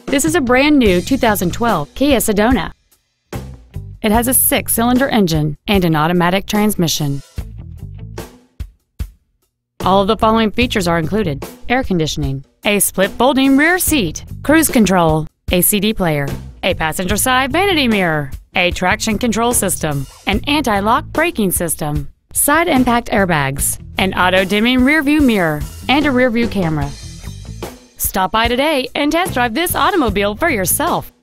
This is a brand new 2012 Kia Sedona. It has a 6-cylinder engine and an automatic transmission. All of the following features are included: air conditioning, a split folding rear seat, cruise control, a CD player, a passenger side vanity mirror, a traction control system, an anti-lock braking system, side impact airbags, an auto-dimming rearview mirror, and a rearview camera. Stop by today and test drive this automobile for yourself.